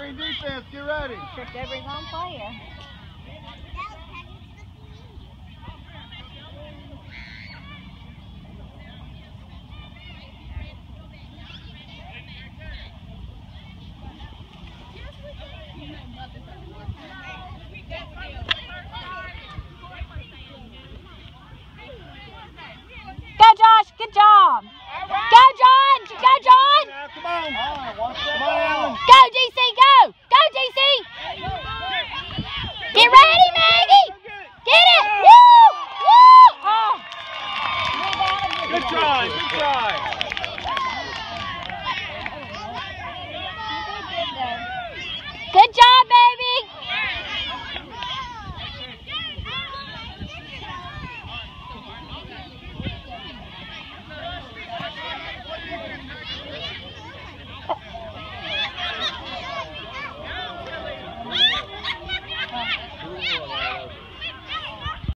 Green defense, get ready. Tripped over his own player. Go, Josh. Good job. Go, John. Go, John. Come on. Come on. Go, DC. Go. Go, DC. Get ready, Maggie. Get it. Woo. Woo. Oh. Good try. Good try. Good job.